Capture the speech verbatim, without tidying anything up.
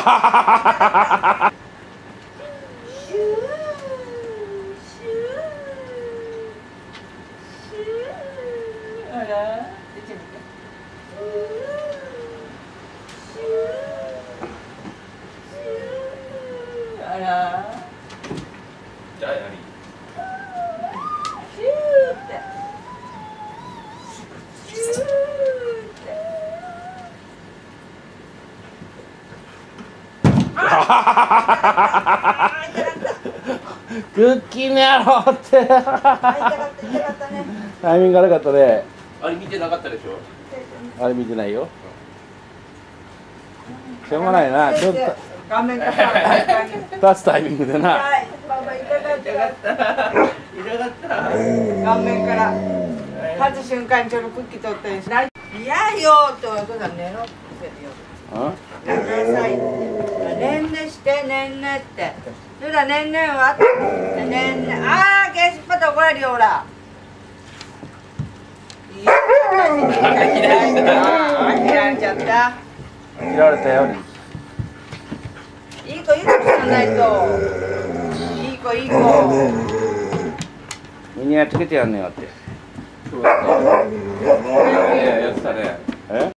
あら、出てみて。あら。 じゃあやり。 シューって。シューって。 クッキーのやろうってタイミング悪かったね。 あれ見てなかったでしょ。 あれ見てないよ。しょうがないな、ちょっと画面から立つタイミングでな。 はい、パパ痛かった痛かった顔面から立つ瞬間にちょっとクッキー取ったりしない。いやよってお父さん寝ろって言うよ。寝なさいって。ねんねしてねんねって。それだねんねはねんね。ああ、ゲスパッと怒られるよほら。いや、私に開いた。開いちゃった。 切られたよ。 いい子いい子じゃないと。いい子いい子。 ミニやっつけてやんねよって。 そうだね。いややってたね。 え？